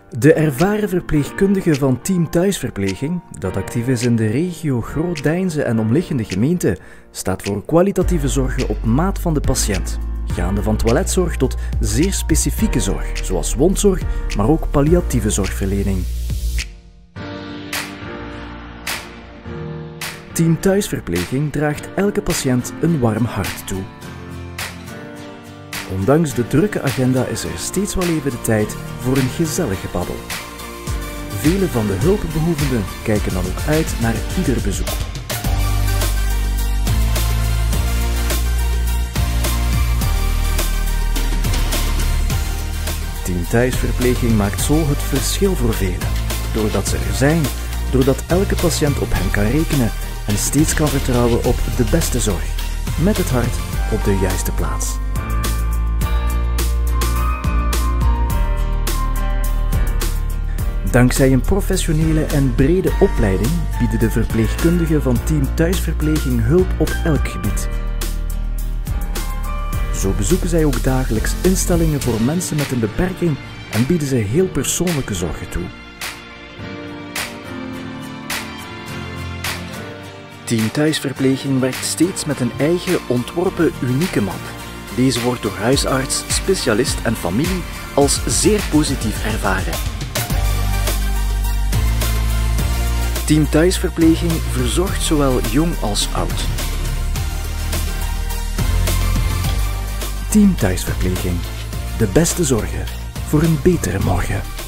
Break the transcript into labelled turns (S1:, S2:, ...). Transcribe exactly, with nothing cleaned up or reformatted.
S1: De ervaren verpleegkundige van Team Thuisverpleging, dat actief is in de regio Groot-Deinze en omliggende gemeenten, staat voor kwalitatieve zorgen op maat van de patiënt. Gaande van toiletzorg tot zeer specifieke zorg, zoals wondzorg, maar ook palliatieve zorgverlening. Team Thuisverpleging draagt elke patiënt een warm hart toe. Ondanks de drukke agenda is er steeds wel even de tijd voor een gezellige babbel. Vele van de hulpbehoevenden kijken dan ook uit naar ieder bezoek. Team Thuisverpleging maakt zo het verschil voor velen. Doordat ze er zijn, doordat elke patiënt op hen kan rekenen en steeds kan vertrouwen op de beste zorg. Met het hart op de juiste plaats. Dankzij een professionele en brede opleiding bieden de verpleegkundigen van Team Thuisverpleging hulp op elk gebied. Zo bezoeken zij ook dagelijks instellingen voor mensen met een beperking en bieden zij heel persoonlijke zorgen toe. Team Thuisverpleging werkt steeds met een eigen ontworpen unieke map. Deze wordt door huisarts, specialist en familie als zeer positief ervaren. Team Thuisverpleging verzorgt zowel jong als oud. Team Thuisverpleging. De beste zorgen voor een betere morgen.